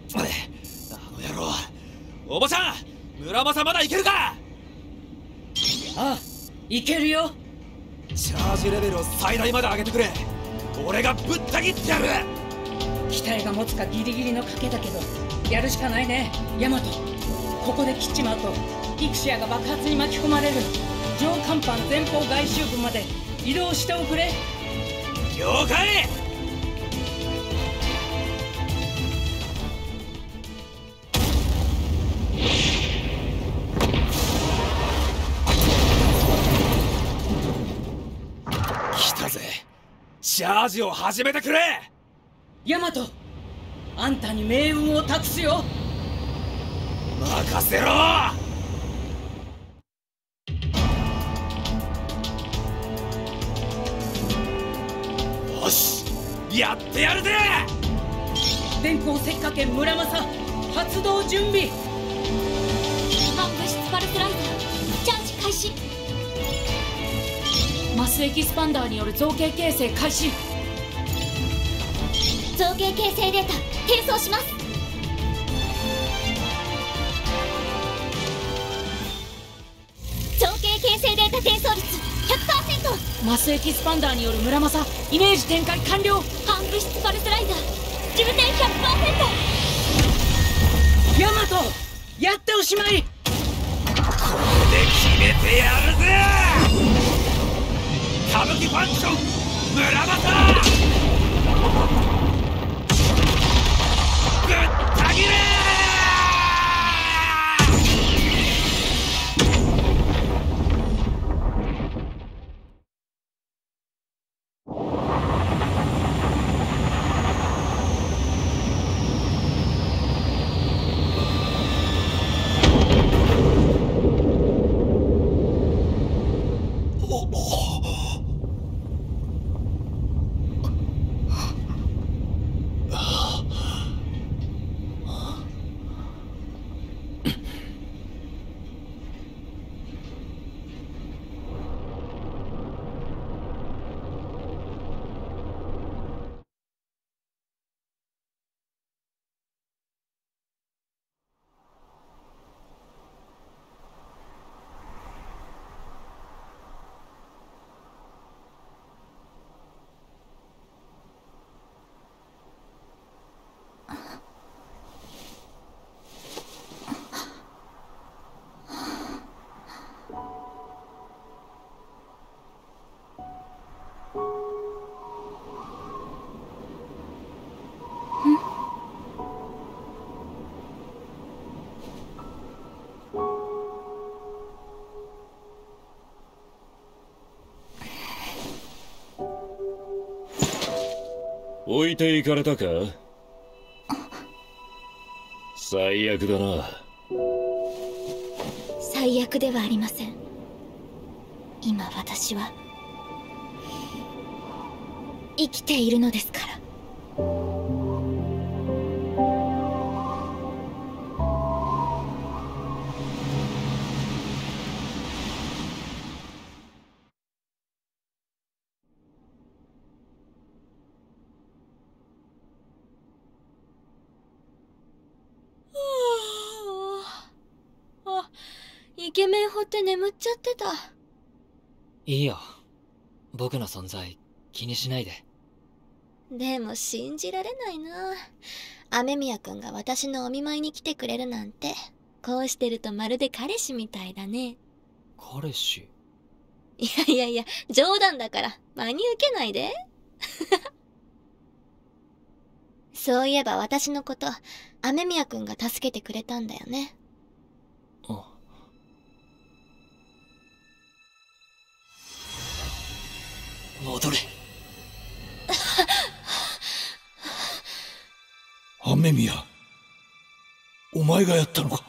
あの野郎。おばちゃん、村正まだいけるか？ ああ、いけるよ。 チャージレベルを最大まで上げてくれ。俺がぶった切ってやる。 機体が持つかギリギリの賭けだけど、やるしかないね、ヤマト。ここで切っちまうとイクシアが爆発に巻き込まれる。上甲板前方外周部まで移動しておくれ。 了解。来たぜ。チャージを始めてくれ。 ヤマト、あんたに命運を託すよ。 任せろ。よし、やってやるぜ。 電光石火圏村正、発動準備。 反物質パルスライダーチャージ開始。マスエキスパンダーによる造形形成開始。造形形成データ転送します。造形形成データ転送率 100%。 マスエキスパンダーによる村正イメージ展開完了。反物質パルスライダー重点 100%。 ヤマト、やっておしまい。 これで決めてやるぜ。歌舞伎ファンクション村正、ぶった切れ。 置いていかれたか？最悪だな。 最悪ではありません。今私は生きているのですから。イケメン掘って眠っちゃってた。 いいよ、僕の存在気にしないで。 でも信じられないな。雨宮くんが私のお見舞いに来てくれるなんて。こうしてるとまるで彼氏みたいだね。 彼氏？ いや冗談だから真に受けないで。そういえば私のこと雨宮くんが助けてくれたんだよね。 あ、 戻れ。雨宮、お前がやったのか？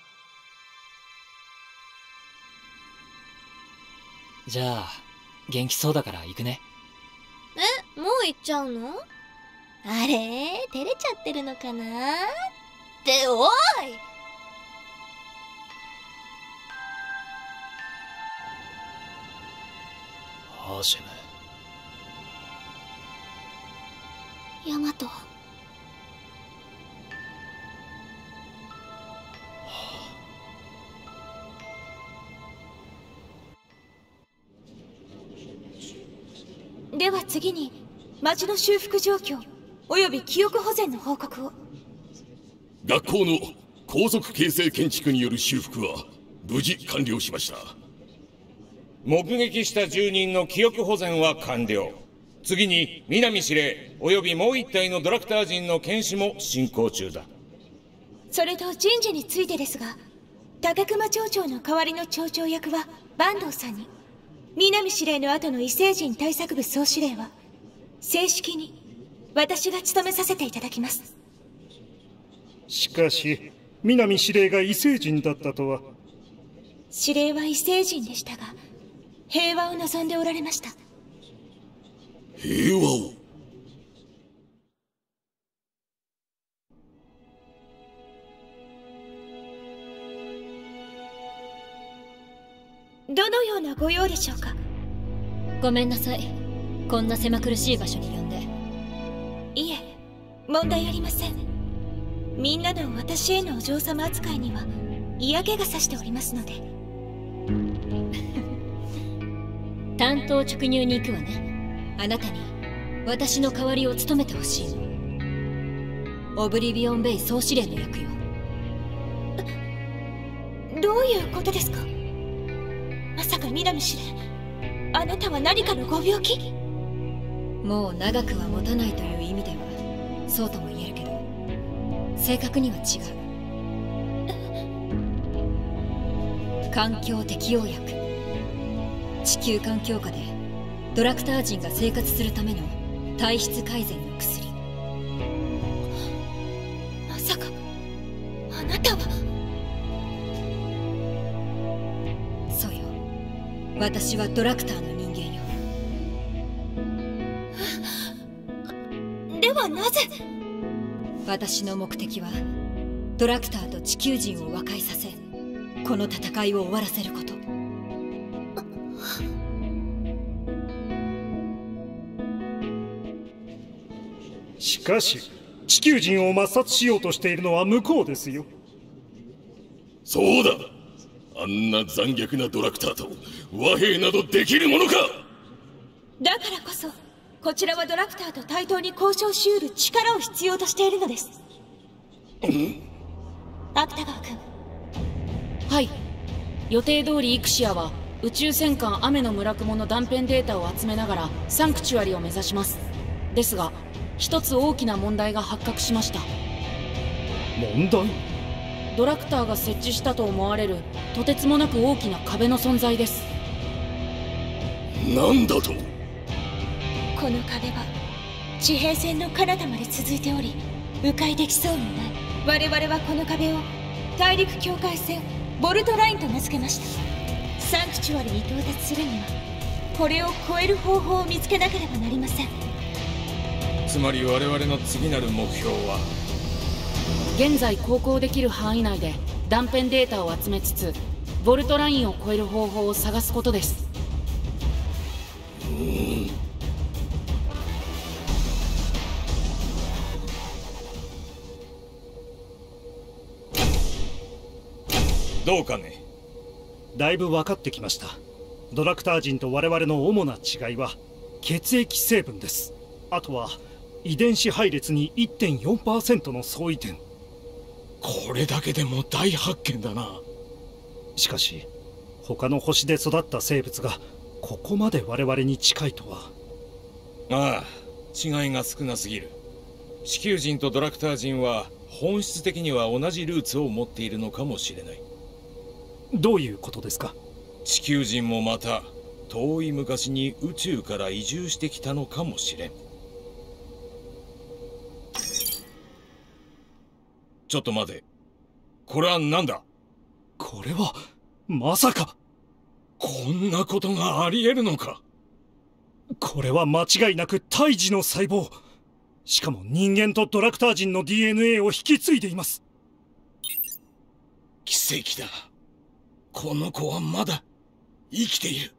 じゃあ元気そうだから行くね。 もう行っちゃうの？あれ照れちゃってるのかなっておい。 ハーシェム。 ヤマト。 では次に町の修復状況および記憶保全の報告を。 学校の高速形成建築による修復は無事完了しました。 目撃した住人の記憶保全は完了。次に南司令およびもう一体のドラクター陣の検視も進行中だ。 それと人事についてですが、高熊町長の代わりの町長役は坂東さんに、南司令の後の異星人対策部総司令は正式に私が務めさせていただきます。 しかし南司令が異星人だったとは。 司令は異星人でしたが、平和を望んでおられました。 平和を。 どのようなご用でしょうか。 ごめんなさい、こんな狭苦しい場所に呼んで。 いえ、問題ありません。みんなの私へのお嬢様扱いには嫌気がさしておりますので。 担当直入に行くわね。あなたに私の代わりを務めてほしいの。オブリビオンベイ総司令の役よ。 どういうことですか。まさか南司令、あなたは何かのご病気？ もう長くは持たないという意味ではそうとも言えるけど、正確には違う。環境適応薬。地球環境下でドラクター人が生活するための体質改善の薬。 まさかあなたは。 そうよ、私はドラクターの人間よ。 ではなぜ。 私の目的はドラクターと地球人を和解させ、この戦いを終わらせること。 しかし地球人を抹殺しようとしているのは向こうですよ。 そうだ、あんな残虐なドラクターと和平などできるものか。 だからこそこちらはドラクターと対等に交渉し得る力を必要としているのです。芥川君。 はい、予定通りイクシアは宇宙戦艦雨の村雲の断片データを集めながらサンクチュアリを目指します。ですが一つ大きな問題が発覚しました。 問題？ ドラクターが設置したと思われるとてつもなく大きな壁の存在です。 なんだと？ この壁は地平線の彼方まで続いており、迂回できそうもない。我々はこの壁を大陸境界線ボルトラインと名付けました。サンクチュアリに到達するにはこれを越える方法を見つけなければなりません。 つまり我々の次なる目標は、 現在航行できる範囲内で断片データを集めつつボルトラインを越える方法を探すことです。 どうかね。 だいぶ分かってきました。ドラクター人と我々の主な違いは血液成分です。あとは遺伝子配列に 1.4% の相違点。 これだけでも大発見だな。 しかし他の星で育った生物がここまで我々に近いとは。 ああ、違いが少なすぎる。地球人とドラクター人は本質的には同じルーツを持っているのかもしれない。 どういうことですか？ 地球人もまた遠い昔に宇宙から移住してきたのかもしれん。ちょっと待て。これは何だ？ これはまさか。 こんなことがあり得るのか？ これは間違いなく胎児の細胞。しかも人間とドラクター人の DNA を引き継いでいます。 奇跡だ。この子はまだ生きている。